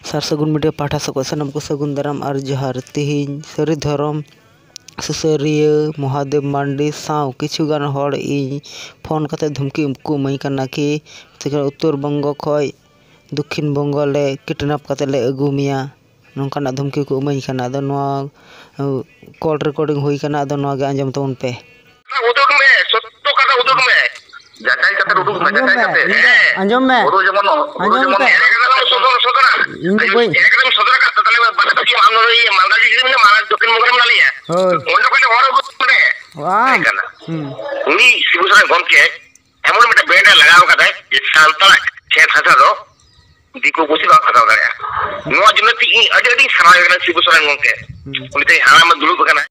सार सगुन मीडिया पाठा सको सनम को सगुन दाराम और जोहार तिहिन सारी धरम सुसरिया महादेव मांडी साव किछुगान हड़ इन फोन कते धमकी को मई कना कि उत्तर बंग खय दक्षिण बंग ले किडनैप कते ले अगु मिया नोंकाना धमकी को मई कना द नोआ कॉल रिकॉर्डिंग हुई कना द नोआ गे आंजम तोन पे उदुग में सत्तो कथा उदुग में जाचाई कते उदुग में जाचाई कते आंजम में ओरो जेमन एकदम सदर का तले बात की हम ये मालदा जी में माला दक्षिण बंग में लालिया ओंड पहले और गुतने वाह उनी शिवसरा गमके एमन मटे बेंड लगाव कदा ये सांतल खेत हसा दो दिको कुछ बा खता दया नो जनती अडी सरा गना शिवसरा गमके उनी ते हाना में दुलु बकना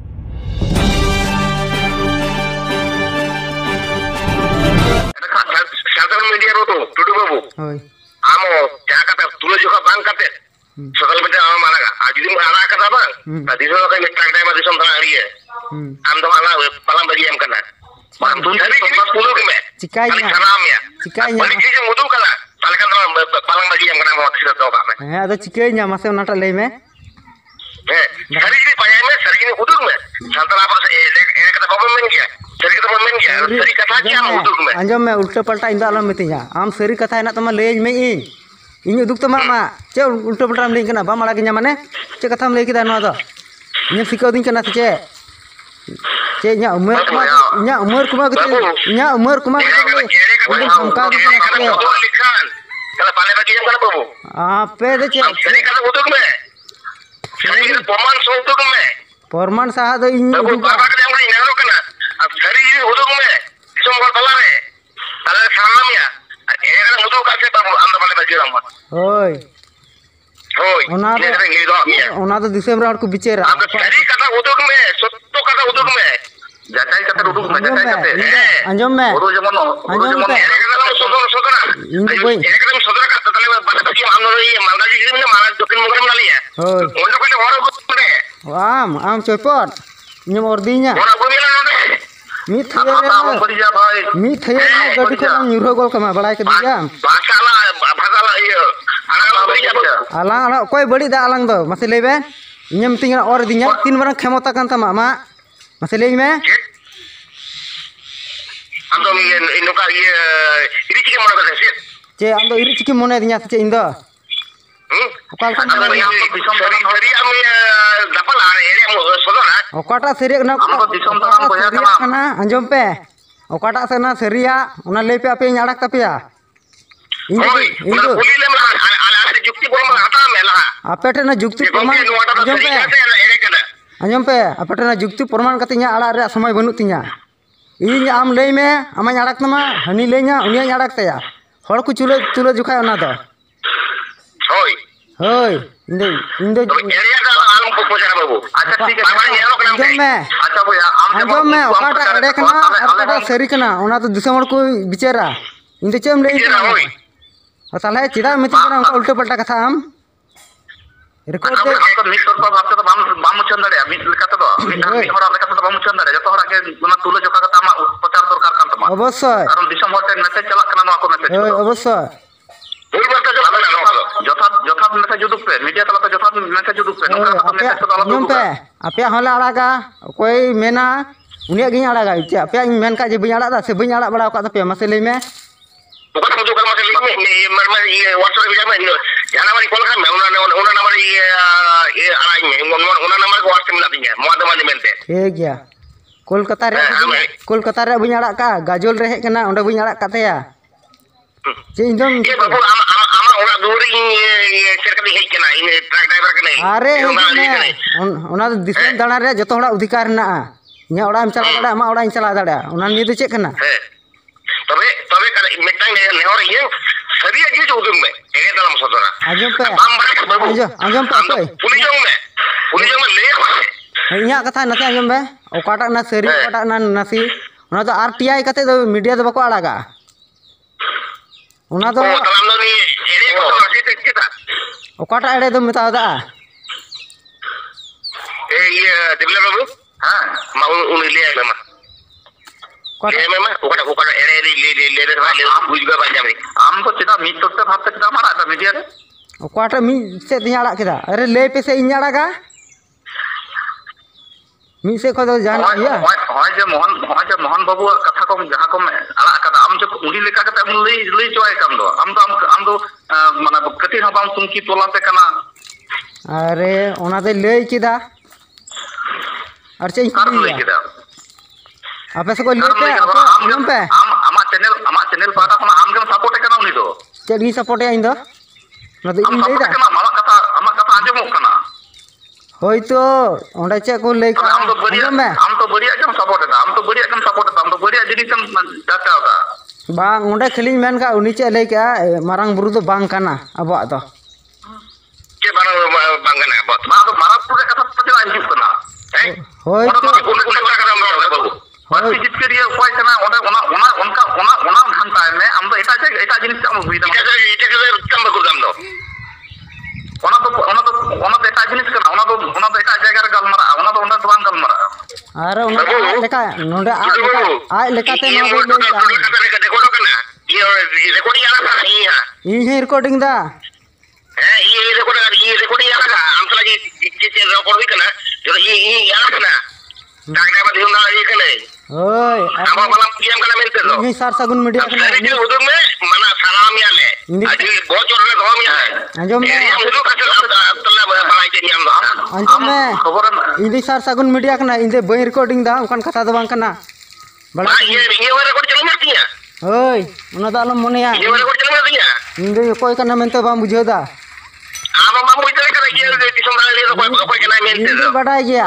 साधारण मीडिया रो तो टुटु बाबू होय आमो क्या कथा तुलो जोखा बांग कते सकल बेटे आम मालागा आज दिन आला कथा बा दिसो का मिट्टा टाइम दिसम तना हरी है आम तो आला पलम बजी एम करना हम तुम धरी की पुलुक में चिकाइया खराम या चिकाइया बड़ी चीज मुदु कला ताले का पलम बजी एम करना मक्सी तो बा में हां तो चिकाइया मासे उनाटा ले में धरी की पाया में सरगी उदुक में संतला पर ए कथा बाबू में क्या सरी कथा में क्या सरी कथा क्या उदुक में अंजम में उल्टा पलटा इंदा आलम मितिया आम सरी कथा है ना तमा लेज में इन उदुक तमा मा चे उल्टा पलटा लें कना बा माला गिnya माने चे कथाम ले किदा नो द इन सिको दिन कना चे चे nya umur kuma gitu nya umur kuma हमका लिखान कल पाले बगी एम कना बाबू आपे दे चे सरी कथा उदुक में सरी प्रमाण सो उदुक में परमान साहा दो इन बाबू बाबा के हम नेहरो कना अब सरी उदुक में दिसम को तला में तले सामने या एरा उदुक कासे बाबू हम पाले बगी राम होय होय ओना तो दिसम रे को बिचेरा अब सरी कथा उदुक में सत्तो कथा उदुक में जाचाई कथा उदुक में जाचाई कथे अंजम में ओरो जेमन एकदम सदर का तले बात की हम ये मालदा जी में माला दक्षिण बंग में लालिया होय ओंड पहले और गुतने आम चोपट निम ordinya ओना बुमिला नोने मी थये गडी को न्यूरो गोल कमा बड़ाई के दिया भाषाला ये alang alang koy badi da alang do masih lebe inyam tinga or dinya tin barang khemota kan tama ma masih lebe me ando ino ka ye iri chike mona ka se che ando iri chike mona dinya che indo okal kan sari ami dapal area mo sodona okata seri na amko disam tanam boya kana anjom pe okata sana seria ona lepe ape nyadak tapia indo bolile ma ala jukti borom ata mela apete na jukti proman anjom pe apete na jukti proman katinya ala re samay banut tinya ᱤᱧ ᱟᱢ ᱞᱟᱹᱭ ᱢᱮ ᱟᱢᱟᱧ ᱟᱲᱟᱜ ᱛᱟᱢᱟ ᱦᱟᱹᱱᱤ ᱞᱟᱹᱭᱧᱟ ᱩᱱᱤᱭᱟᱧ ᱟᱲᱟᱜ ᱛᱟᱭᱟ ᱦᱚᱲ ᱠᱚ ᱪᱩᱞᱟᱹ ᱡᱚᱠᱷᱟᱭ ᱚᱱᱟ ᱫᱚ ᱦᱳᱭ ᱦᱳᱭ ᱤᱧ ᱫᱚ ᱮᱨᱤᱭᱟ ᱫᱚ ᱟᱞᱚᱢ ᱠᱚ ᱯᱚᱡᱟᱨᱟ ᱵᱟᱵᱩ ᱟᱪᱪᱷᱟ ᱴᱷᱤᱠ ᱟᱪᱷᱮ ᱟᱢ ᱧᱮᱞᱚᱜ ᱠᱟᱱᱟ ᱟᱪᱪᱷᱟ ᱵᱚᱭᱟ ᱟᱸᱡᱚᱢ ᱢᱮ ᱚᱠᱟᱴᱟᱜ ᱮᱲᱮ ᱠᱟᱱᱟ ᱟᱨ ᱚᱠᱟᱴᱟᱜ ᱥᱟᱹᱨᱤ ᱠᱟᱱᱟ ᱚᱱᱟ ᱫᱚ ᱫᱤᱥᱚᱢ ᱦᱚᱲ ᱠᱚ ᱵᱤᱪᱟᱹᱨᱟ ᱤᱧ ᱫᱚ ᱪᱮᱫ ᱮᱢ ᱞᱟᱹᱭ ᱠᱟᱱᱟ ᱛᱟᱦᱞᱮ ᱪᱮᱫᱟᱜ ᱢᱤᱛᱟᱹᱧ ᱠᱟᱱᱟ ᱚᱱᱠᱟ ᱩल्टा ᱯᱟल्टा ᱠᱟᱛᱷᱟ ᱟᱢ ᱨᱮᱠᱚᱨᱰ ᱫᱮ ᱢᱤᱫ ᱛᱚᱨᱯᱟ ᱵᱷᱟᱵᱛᱮ ᱫᱚ ᱵᱟᱢ ᱩᱪᱷᱟᱹᱱ ᱫᱟᱲᱮᱭᱟᱜᱼᱟ ᱢᱤᱫ ᱞᱮᱠᱟᱛᱮ ᱫᱚ ᱢᱤᱫ ᱦᱚᱲᱟᱜ ᱞᱮᱠᱟᱛᱮ ᱫᱚ ᱵᱟᱢ ᱩᱪᱷᱟᱹᱱ ᱫᱟᱲᱮᱭᱟᱜᱼᱟ ᱡᱚᱛᱚ ᱦᱚᱲᱟᱜ ᱜᱮ ᱚᱱᱟ ᱛᱩᱞᱟᱹ ᱡᱚᱠᱷᱟ ᱠᱟᱛᱮ ᱟᱢᱟᱜ ᱯᱨᱚᱪᱟᱨ ᱫᱚᱨᱠᱟর ᱠᱟᱱ ᱛᱟᱢᱟ অবশ্যই কারণ দিশম হতে মেসেজ চালাক কানা নয়া কো মেসেজ হই অবশ্যই ওই বলতে যথা মেসেজ উদুক পে মিডিয়া তালাতে যথা মেসেজ উদুক পে নকা তো মেসেজ তো আলাদা উদুক পে আপে হলে আড়াগা অকয় মেনা উনিয়া গিኝ আড়াগা ᱪᱮ আপে মেন কা যে বই আড়াদা সে বই আড়া বড়া কা তপে মাসে লই মে bukan untuk kalau masih mama ये WhatsApp bisa main jangan nama di call kan una nama ये arahnya una nama को WhatsApp मिलातीnya mau ada mana mente ठीक गया कोलकाता रे बई आड़ा का गाजोल रे हे कना ओंडे बई आड़ा का तया जे इंदम ये बाबू आमा ओना दूरी ये सरकारी हे कना इन ट्रक ड्राइवर कना अरे ओना दिसम दाना रे जतो हड़ा अधिकार ना इnya ओड़ा हम चला दाड़ा आमा ओड़ा इन चला दाड़ा ओना नि दे चे कना तबे मिटang नेहर ये सरी अजी जो उदुम में एगे दालम सदरा आजम पे पुलिस में ले इnya कथा नसे आजम बे ओकाटा ना सरी ओकाटा ना नसी ओना तो आरटीआई कते दो मीडिया दो बको आड़ागा ओना तो तलाम दो नि एरे को नसी तेकिता ओकाटा एड़े दो मेता दा ए ये दिबले बाबू हां मा उन ले आइला मा ले में मा ओकाटा एरे ले बुझगा बाजा में हम तो चिता मित तो भाबते चिता मारा था मीडिया रे ओकाटा मी से दिया अड़ा केदा अरे ले पे से इन अड़ागा मी से को जान या होय जे मोहन बाबू कथा को जहां को अड़ा कदा आम जो उडी लेका कते लई चोय काम दो आम दो माने कति ह बाम तुमकी तोला पे कना अरे ओना दे लई केदा और चे लई केदा आपे से को ले पे आम पे आमा चैनल पाटा को आम गम सपोर्ट कना उनी दो चेडी सपोर्ट या इंदो ना दो इन लेदा आमा कथा आंजमो कना होय तो ओंडा चे को ले आम तो बढ़िया कम सपोर्ट दा आम तो बढ़िया जिनिस दाता दा बांग ओंडा खलिन मेन का उनी चे ले का मारंग बुरु दो बांग काना अबो दो के बांग काना अबो मा तो मारा पुरे कथा पते आंजिस कना होय तो होय जित के रिया कोई कना ओना घंटा में हम तो एटा जिनिस काम हुई दा एटा के कम गुदाम दो ओना तो एटा जिनिस कना ओना तो एटा जगह रे गलमरा ओना तो बांग गलमरा अरे ओना लेका नोंडे आ लेका ते नो देखो कना ये रिकॉर्डिंग आला ही रिकॉर्डिंग दा ये रिकॉर्डिंग आला हम तो लगी जे रिकॉर्ड हुई कना जो ये आला कना डागने बाद हुना ये कने ओय हम मालम कियम कना मेनते दो ही सार सगुन मीडिया कना ये उदुम में मना सलाम याले आज बहुत जोर में धोम याले अंजम में उदु का तल्ला बनाई के नियम दो अंजम में खबर इंदी सार सगुन मीडिया कना इंदे बई रिकॉर्डिंग दा उनकन कथा दो बांग कना बड़ा ये रिकॉर्ड चलो मत दिया ओय ओना दा आलम मनेया ये रिकॉर्ड चलो मत दिया इंदे कोई कना मेनते बाम बुझो दा आमा बाम बुझो कना ये दिसम दाले ले कोई कना मेनते दो बड़ा गया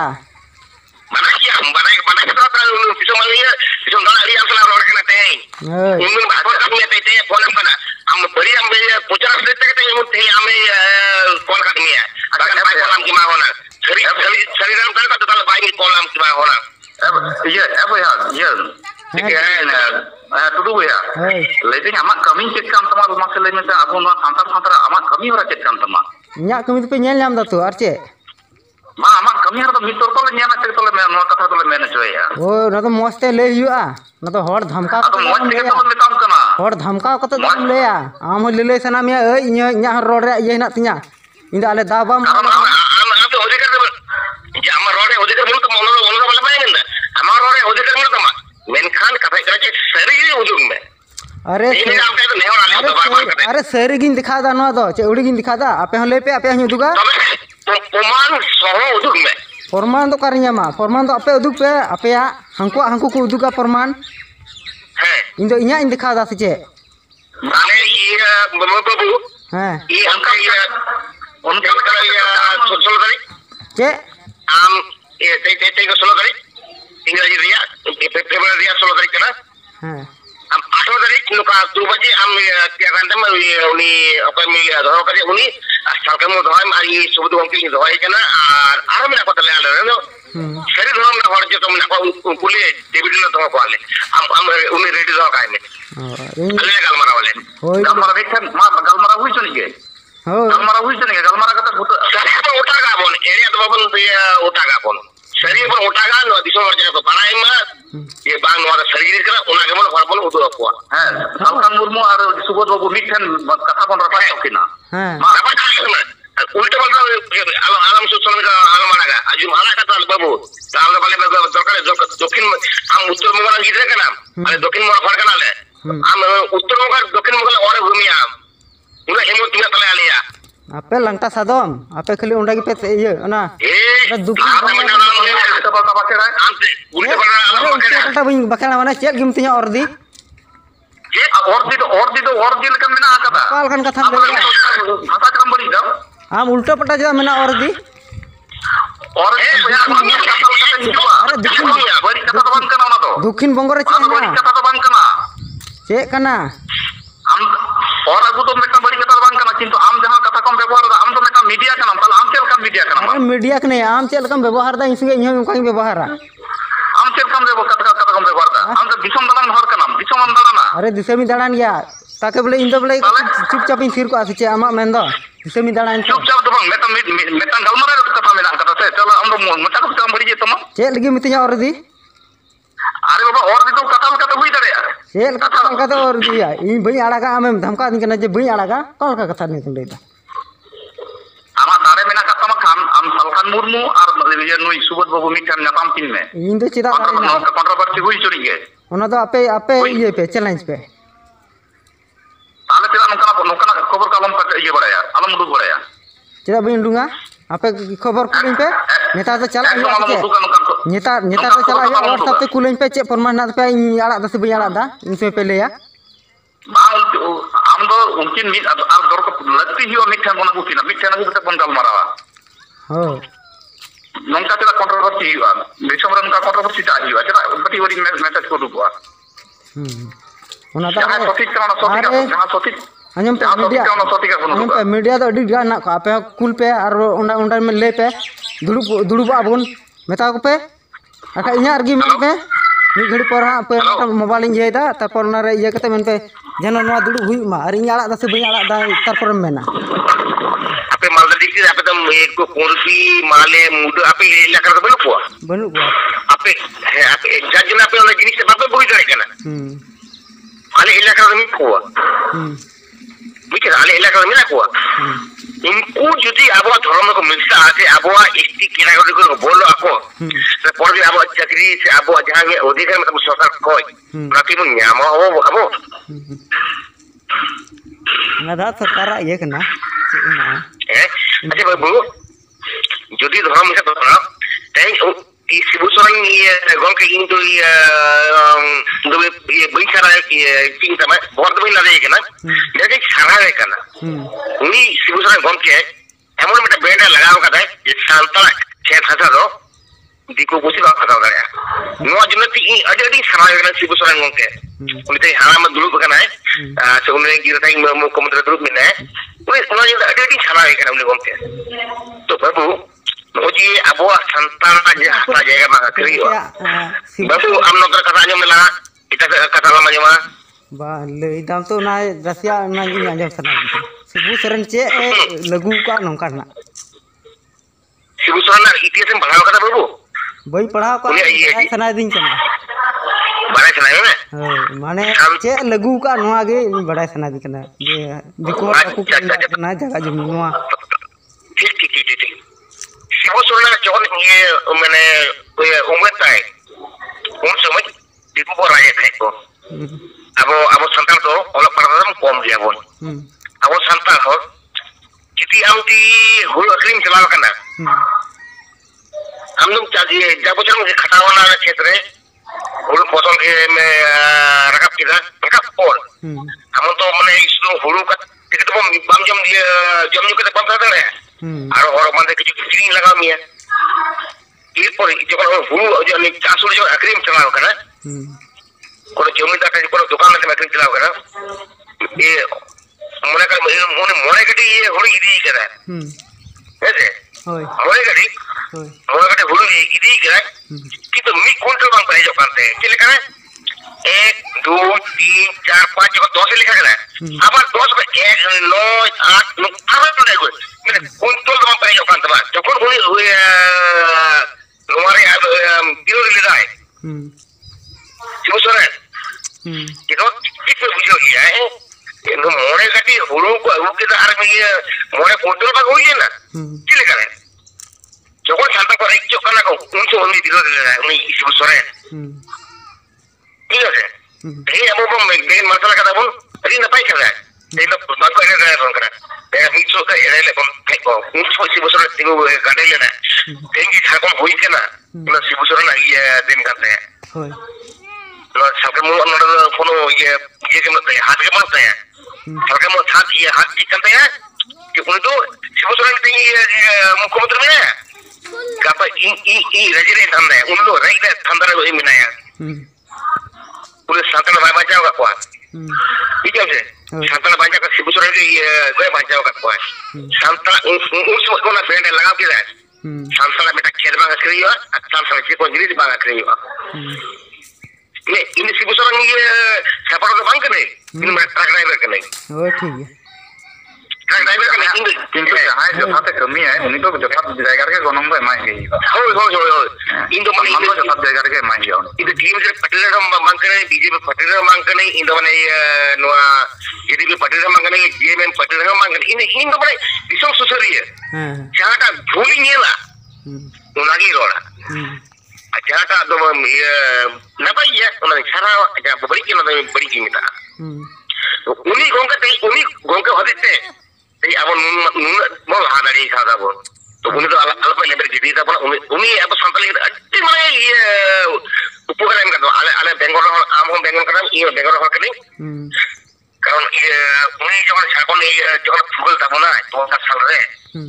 बना के तो दिसम दाले ले असला रोड कना ते इमन बात कमी ते फोन कना हम बड़ी हम पूछना देते के ते हमें कॉल करनी है अगर भाई कॉल की मा होना शरीर हम कर तो भाई कॉल की मा होना अब ये ठीक है टुडू भैया लेकिन आमा कमी चेक काम तमा मासे ले में से आबो ना सांतार आमा कमी होरा चेक काम तमा न्या कमी तो पे नेल नाम दा तो आर चे मा आमा कमी हर तो भीतर तो ले न्या चेक तो ले नो कथा तो ले मैंने जोया ओ ना तो मस्ते ले हुआ ना तो हर धमका तो मौज के तो काम कना हर धमका कत दम लेया आम ले सना मिया ए इnya रोड रे ये ना तिया इंदा आले दाबाम आम तो अधिकार जे हम रोड रे अधिकार मुल तो मोनो बोले माय नंदा हम रोड रे अधिकार मुल तमा मेनखान कथा करे सरी उदुम में अरे सरी गिन दिखा दा नो दो चे उड़ी गिन दिखा दा आपे हले पे आपे हनु दुगा प्रमाण सह उदुग में प्रमाण तो करिया मा प्रमाण तो आपे उदुग पे आपे हांको को उदुगा प्रमाण है इन दो इnya इन दिखा दा से चे माने ये बाबू हां ये हमका ये उनका ये सोशल करी चे आम ये ते को सोलो करी इंग्रजी रिया फेब्रुआरी रिया सोलो करी कना हां हम 8 तारीख नुका 2 बजे हम क्या घंटे में उनी अपन में दो करे उनी सरकार में दवाई मारी सुबह दो के दवाई कना और आराम में पता ले आले नो शरीर हम ना हर जे तुम ना कुले डेबिट ना तो को आले हम उनी रेडी दो काय में अले गलमरा वाले गलमरा देखन मा गलमरा हुई चली गए हो गलमरा हुई चली गए गलमरा का तो शरीर पर उठागा बोन एरिया तो बबन उठागा बोन शरीर पर उठागा नो दिसो वर्जन को बनाई में ये बांग नो शरीर करा उना के मन हरबल उदो रखवा हां सालखान मुर्मू और सुबोध बाबू मिठन कथा बन रहा है किना हां मा उल्टा बल्टा आलम सुचन का आलम आगा आज माला कथा बाबू ताल वाले दरकार दक्षिण हम उत्तर मुगल गिदरे कना अरे दक्षिण मुगल फर कना ले हम उत्तर मुगल दक्षिण मुगल और भूमि हम उना हेमो तिना तले आलिया आपे लंगटा सादम आपे खाली ओंडा के पे ये ना ए दुखी उल्टा बखेड़ा माने चेक गिम तिया और दी लेकिन मेना आका काल कन कथा ले भाषा क्रम बड़ी दाओ आम उल्टा पटा जा मेना और दी और बड़ी कथा तो बंद करना तो दक्षिण बंग रे बड़ी कथा तो बंद करना चे कना हम और अगु तो मेका बड़ी कथा बंद करना किंतु आम जहां कथा कम व्यवहार हम तो मेका मीडिया कना ताल आम चेल कम मीडिया कना अरे मीडिया कने आम चेल कम व्यवहार दा इसगे इहो कहीं व्यवहार आम चेल कम कथा कम व्यवहार दा हम तो दिसम दान हर कना दिसम दाना अरे दिसमी दाड़ान गया ताके बोले इन दो बोले चुपचाप इन सिर को आसे चे आमा मेन दो दिसमी दाड़ान चुपचाप दो बंग मेता गलमरा कथा मेना कथा से चलो हम तो मटा को काम बड़ी जे तमा चे लगी मितिया और दी अरे बाबा और दी तो कथा कथा हुई दरे चे कथा और दिया इन भई आड़ागा आमे धमका दिन कना जे भई आड़ागा कल का कथा नहीं तुम लेदा Ran Murmu ar nui Subodh Babu mitan nyapam tin me. Indo cita kontroversi hui curi ge. Ona do ape iye pe challenge pe. Ale tidak nongkana khobor kalom kata iye baraya. Alam uduk baraya. Cita bain dunga? Apa khobor kulin pe? Neta to chala ya pe. Neta to chala ya WhatsApp te kulin pe cek perman na pe alak da se bain alak da. Inse pe le ya. Am do mungkin mit ar dor ko latti hiyo mithan bona kutina mithan aku kita pon galmarawa. Oh. Nongka tidak kontroversi hiyo. Besok nongka kontroversi tak hiyo. Cita beti beri message ko dukwa. Ona ta Jangan sotik kana sotik jangan sotik. Anyam pe media do adi gan na ko ape kul pe ar onda me le pe dulu abun meta ko pe aka inya argi men pe mi ghadi por ha pe mobile inje da tarpor na re iya kate men pe jeno noa dulu hui ma ar inya alak da se bain alak da tarpor mena ape malda dikti ape tam ek ko kursi male muda ape ilakar da banu ko ape jajna ape ona jinis ape boi dare kana ale ilakar da mi ko mikir ale ilakar da mi na ko इनको जुदी अब धर्म को मिलता आते अब इष्टि किना को बोलो ako por bi abo chakri se abo jahan me अधिकार मतलब सरकार कोई बाकी mun nyama abo nada सरकार ये कना अच्छा बाबू जुदी धर्म से तो तै ಈ ಸಿಬುಸರನ್ ಗೊಂಕ ಇಂದು ಈ ಬೈಚಾರ ಚಿಂತ বর্তমান লাগে কেনা দেখে সারা হয় কেনা উনি সিবুসরন গমকে এমন একটা ব্যান্ড লাগাও কথা যে সান্তাল খেত হাজারো দিকু বুঝি বা কথা করে নোয়া জন্যতি আডি আডি সারা হয় কেনা সিবুসরন গমকে উনি তাই হারাম দুলুক কেনা সে উনি গিরে তাই মুখ্যমন্ত্রী দুলুক মিনে উনি নোয়া জন্য আডি আডি সারা হয় কেনা উনি গমকে তো বাবু Oji abo santan aja jaga maka kiri babu amno kata aja mela kita kata lama aja mah ba le dam to na rasia na ni aja sana sibu seren ce lagu ka nongkan na sibu seren na itis yang paham kata babu bai padhaw ka sana din kana badai sana ya mane ce lagu ka noa ge badai sana din kana je diko aku na jaga jumi noa ठीक Sibu Seren jokan ये मैंने उम्र तय उम्र समय दिखो को राजा थे को अब संतान तो अलग पढ़ाना कम दिया बोल अब संतान हो किती हम ती हुल अक्रीम चलाव करना हम लोग चाहिए जब बच्चों के खटावाना क्षेत्र है हुल फसल के में रखा किधर रखा और हम तो मैंने इसको हुल का टिकट को बम जम के बम कर रहे हैं और माने কিছু ফিলিং লাগাও মিয়া এরপর যখন হুড়ু যে চাষুর যে আক্রিম চালাও কেন কোন জমিদার কাছে কোন দোকান আছে আক্রিম চালাও কেন এ মনে কাটি হুড়ু ইদি কেন বুঝে মনে কাটি হুড়ু ইদি কেন কিন্তু মি কুইন্টাল বাং পাই জোকানতে কি লেখা না 1 2 3 4 5 যখন 10 লেখা কেন আবার 10 1 9 8 9 আবার তো দেখো মানে কুইন্টাল বাং পাই জোকান তো যখন উনি हमारे बिरो ले रहा है सिबुसरन ये तो ठीक है बुझो गया है इनको मोरे कटी हुड़ू को हुड़ू के दार में ये मोरे कुंटल भाग हुई है ना चले करे যখন শান্তা করে ইচ্ছো কানা কো উনসো উনি বিরো ले रहा है उनी सिबुसरन ঠিক আছে এই আমো মেন মাসলা কথা বল আরে না পাই করে এই তো বাকো এনে রায় ফোন করে এরা মিছো কা এরা লে কোন খাই কো উনসো সিবুসরন তিগো গাড়ি लेना dengi खाकम हुई के ना ना सिबुसरन ये दिन करते हैं होय तो सबके मुंह अंदर फोनो ये के मत है हाथ के मत है सबके मुंह हाथ ये हाथ की करते हैं कि उन तो सिबुसरन ते मुख्यमंत्री में कापा ई रजरे धंधा है उन लोग राइट धंधा रे मिनाया पुलिस संतन भाई बचाव का quoi ठीक है संतन बचाव का सिबुसरन के ये कोई बचाव का quoi संतन उस को ना बैंड लगा के है संतन बेटा खेत में करियो संतन के को जिली बांगा करियो मैं इन सिबुसरन ये सपोर्ट तो बांग करे इन में ट्रक ड्राइवर के नहीं ओ ठीक है ट्रक ड्राइवर के नहीं কিন্তু যাহাই যথাতে কমি হয় উনি তো যথাত জায়গার কে গণম ভাই মাই গই हो इन तो मान लो যথাত জায়গার কে মাই যাও ಇದು टीम से पटेल मांग करे बीजेपी पटेल मांग करे इन तो माने नोआ जेडीपी पटेल मांग करे जेएमएम पटेल मांग करे इन तो माने विशेष सुसरी है जहां का भूली नहीं ला Unagi rola. Acara do napa iya ona cara aja beri kena do beri kita. Uni gongka hodite ei abon mol hadari khada bon. To uni to ala pele ber jadi ta bon uni apa santali adi mane iya upukar em kado ala Bengol am hom Bengol kadam iya Bengol ho kini. Karon iya uni jokon sakon iya jokon fugol tabona to ka salre.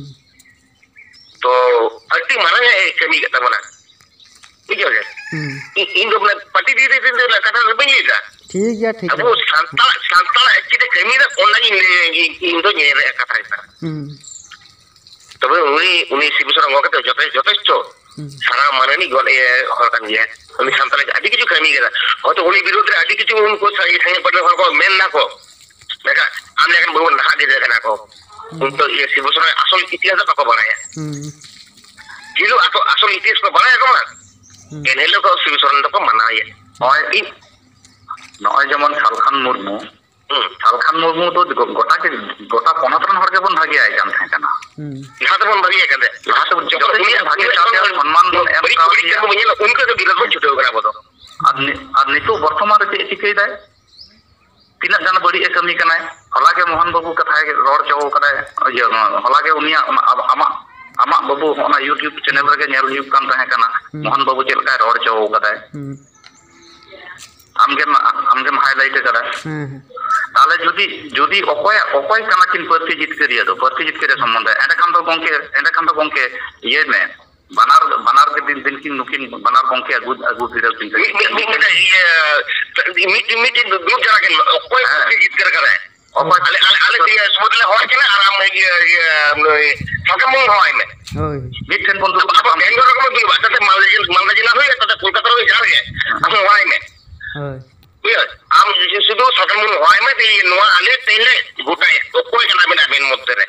To adi mana kami kata mana. Iya ya. Indo mana pati di kata lebih ida. ठीक है अब Santal actually कमी ना online इंदो nyere kata itu. Tapi uni sibusara ngok itu jotesto. Sara mana ni gol hor kan dia. Uni santal adi kichu kami kata. Oh to uni birodre adi kichu unko sai sange padle hor ko men na ko. Mereka amne kan bawa nah dia kan aku. Untuk ye sibusara asal iতিহাস apa banaya. Jilu atau asal iতিহাস ko banaya ko mah. Kenelo ko sibusara ko manaya. Oh ini नॉय जमन सालखान मुर्मू तो गोटा पनतरन हर के बन भागी आय जान थाय कना लाहाते बन भागी आय कदे लाहाते जब उनी भागी चाते सम्मान बन एम का को बनिला उनके तो विरोध में छुटे गरा बदो আর নিতো বর্তমানে তে চিকেই দেয় তিনা গান বড়ি এ কমি কনায় হলাগে মোহন বাবু কথায় রড় চাও করায় হলাগে উনিয়া আমা বাবু ওনা ইউটিউব চ্যানেল রে নেল হিউব কান তাহে কনা মোহन বাবু চেলকা রড় চাও করায় আমগেম হাইলাইট করা তাহলে যদি অকয় কানাকিন প্রতি জিতকারিয়া দো প্রতি জিতকারিয়া সম্বন্ধে এন্ডাখান তো গংকে ইয়ে মে বানার के दिन की नुकिन बानार गंके আগু ভিডিও চিন্তা মিটিং দু জনা के অকয় প্রতি জিতকার করে অকয় আলে দিয়ে সমুদ্রে হয় কিনা আরাম সকামু হয় মে মিটছেন বন্ধু আপনি বেঙ্গল রকম দুই বাটাতে মালদা জেলা হই তাতে কলকাতা হই যাবে আপনি হয় মে iya am sudu sakal mun hoy ma di noa ale tele gutai to koy kana bena ben moddere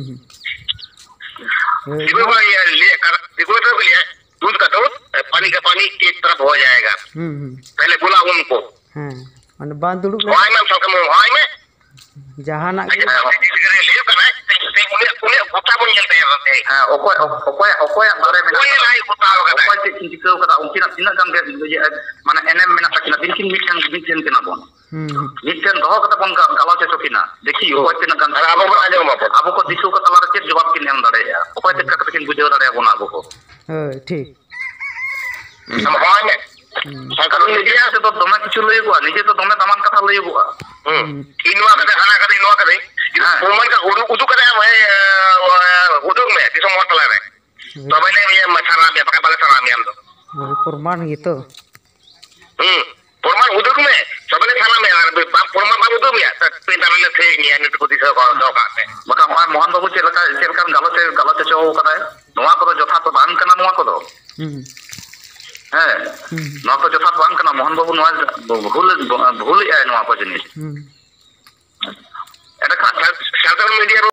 digo ya le digo to le दूध का दूध पानी का पानी एक तरफ हो जाएगा पहले बोला उनको અને બાંધડું होय में सकल mun hoy में जहां ना ले kana te une गोता बन जाते हैं हां ओकोय बारे में कोई लाई गोता होगा ओकोय से चिंतित होगा उनकी तीन काम के माने एनएम में ना किना दिन मिशन के ना बोन मिशन दहो कता बोन गालाव से सकिना देखी ओकोय तीन काम अब को दिसु को तलार के जवाब किन एम दड़े ओकोय ते कत किन बुझे दड़े बोन अब को ठीक हम होय में सरकार निजे से तो दमे किछु लइबो निजे तो दमे तमाम कथा लइबो इनवा कते हाना कते इनवा कते उमन का उदु करे उदुग में दिसो मोटला रे तो मैंने ये मछरा में पका बाले सरा में हम तो प्रमाण gitu प्रमाण उदुग में सबने थाना में प्रमाण बाबू उदुग में पिंडा ले थे निया ने को दिसो को दो काते बका मोहन बाबू चेलका गलत चो कदाय नोआ को जथा तो बान कना नोआ को दो नोआ को जथा बान कना मोहन बाबू नोआ भूल आय नोआ को जिनिस এটা সাধারণ মিডিয়া